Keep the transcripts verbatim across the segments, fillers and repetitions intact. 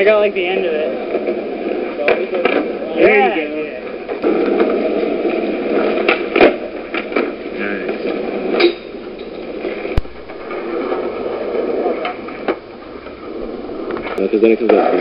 got like the end of it. There Yeah. you go. Nice. Because then it comes up.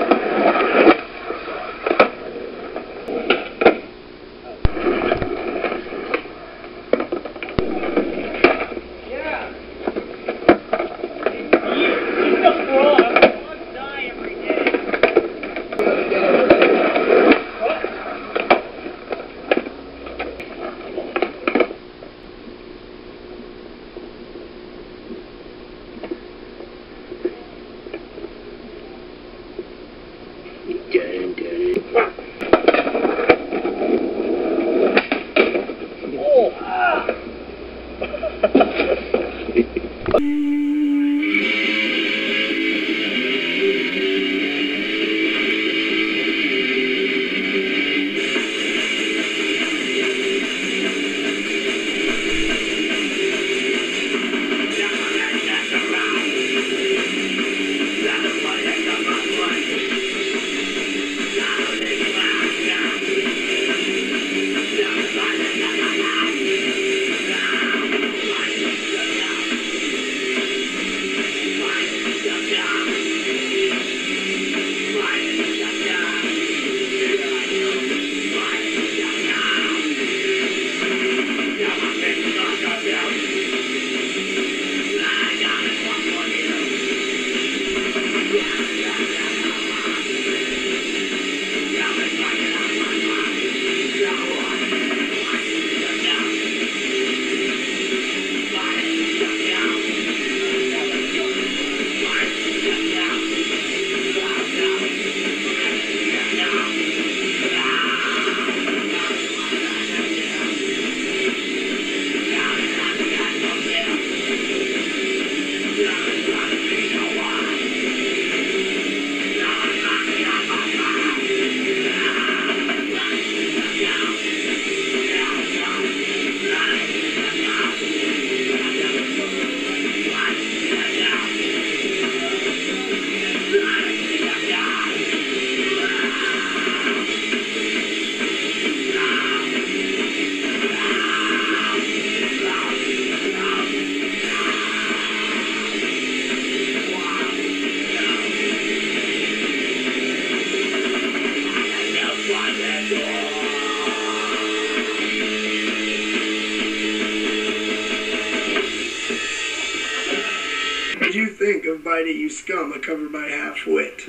What did you think of Bite It You Scum, a cover by Half Wit?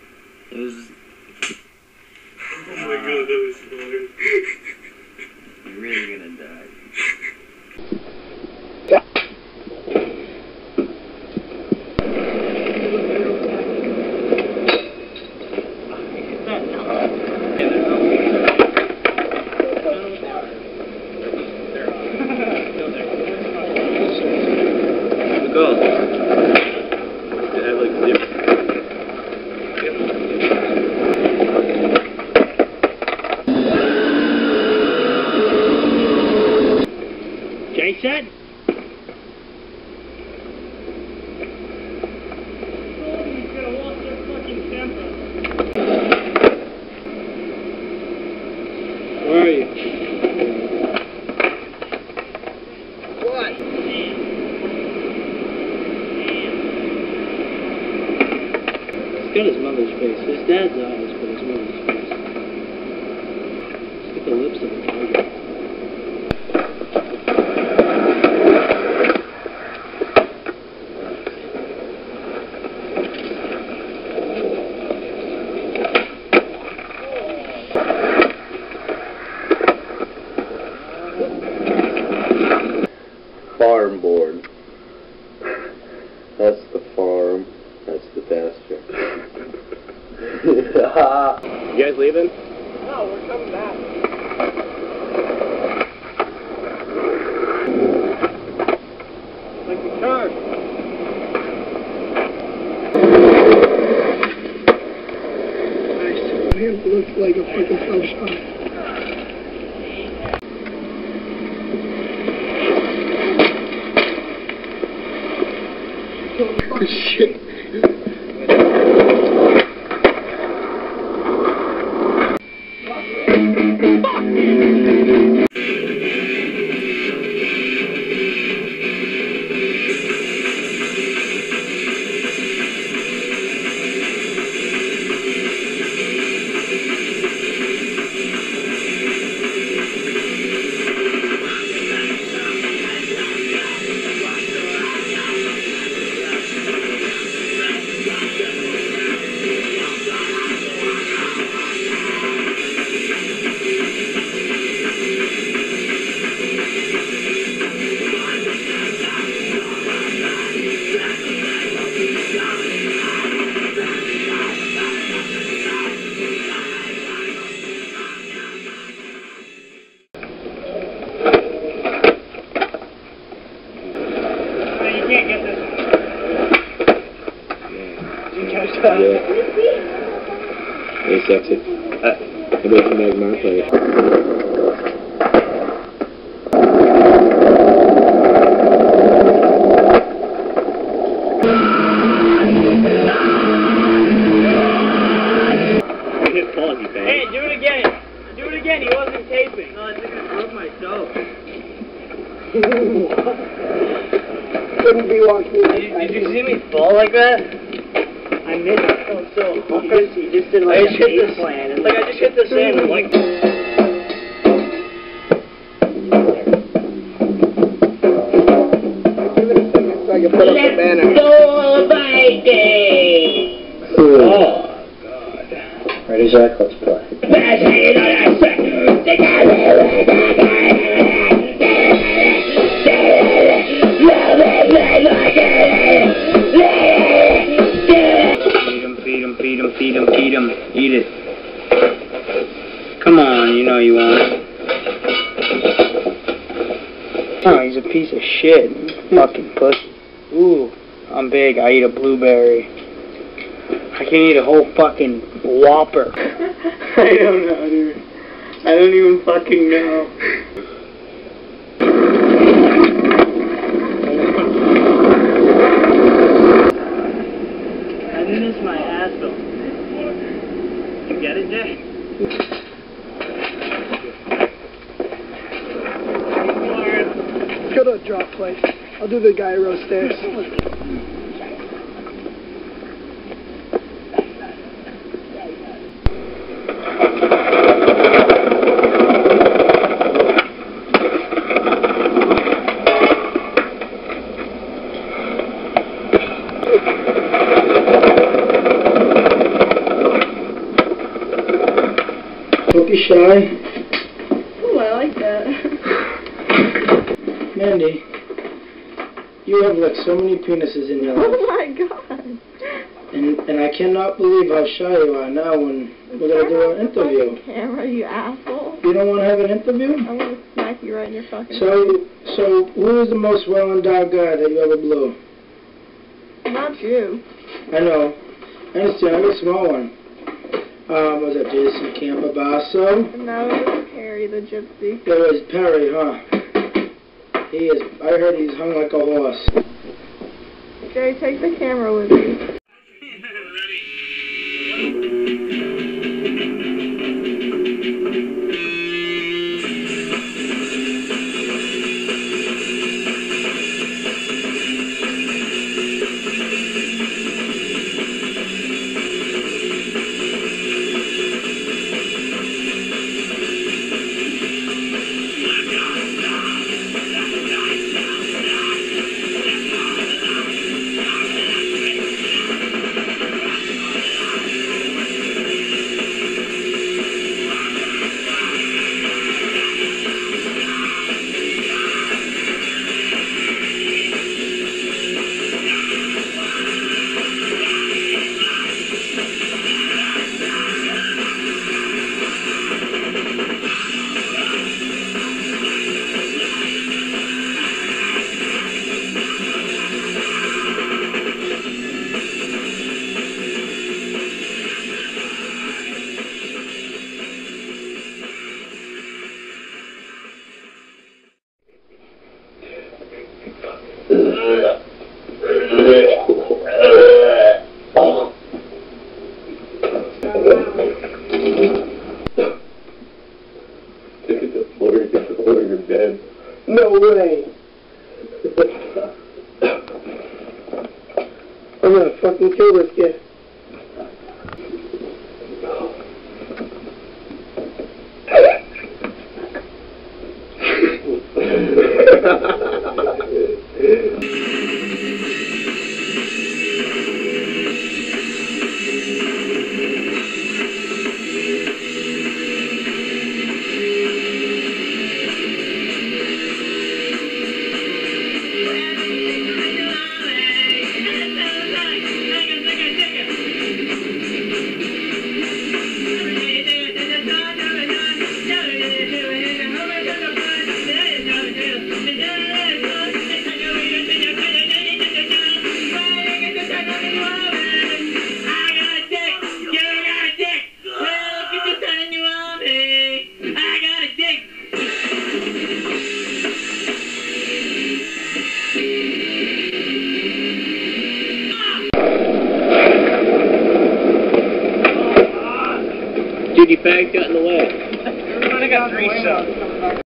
It was. Oh my god, that was hard. You're really gonna die. Jason? Where are you? What? He's got his mother's face. His dad's eyes, but his mother's face. He's got the lips of a tiger. Farm board. That's the farm. That's the pasture. You guys leaving? No, we're coming back. Like the car. Nice. It looks like a fucking self-shot. Oh shit. sexy. Uh, Maybe I can make my play. Hey, do it again. Do it again. He wasn't taping. No, I think I broke myself. Couldn't be walking. Did, did you see me fall like that? I missed it. So, so you just, you just did like I just hit the plan. Like I just hit the sand and like. Give it a second so I can put up the banner. Let's go fighting! Oh. Ready, Zach? Let's play. Feed him, feed him, feed him, feed him, eat it. Come on, you know you want it. Oh, he's a piece of shit. Fucking pussy. Ooh, I'm big. I eat a blueberry. I can eat a whole fucking Whopper. I don't know, dude. I don't even fucking know. I miss my asshole. You get it, Jay? Let's go to a drop place. I'll do the guy row stairs. Don't be shy. Ooh, I like that. Mandy, you have like so many penises in your life. Oh my god. And and I cannot believe how shy you are now when we're going to do an interview. Camera, you asshole. You don't want to have an interview? I want to smack you right in your fucking So, so who is the most well-endowed guy that you ever blew? Not you. I know. I understand. I'm a small one. Um, was that Jason Campobasso? No, it was Harry the gypsy. It was Perry, huh? He is, I heard he's hung like a horse. Jay, take the camera with you. Dude, your bag got in the way. I got three subs.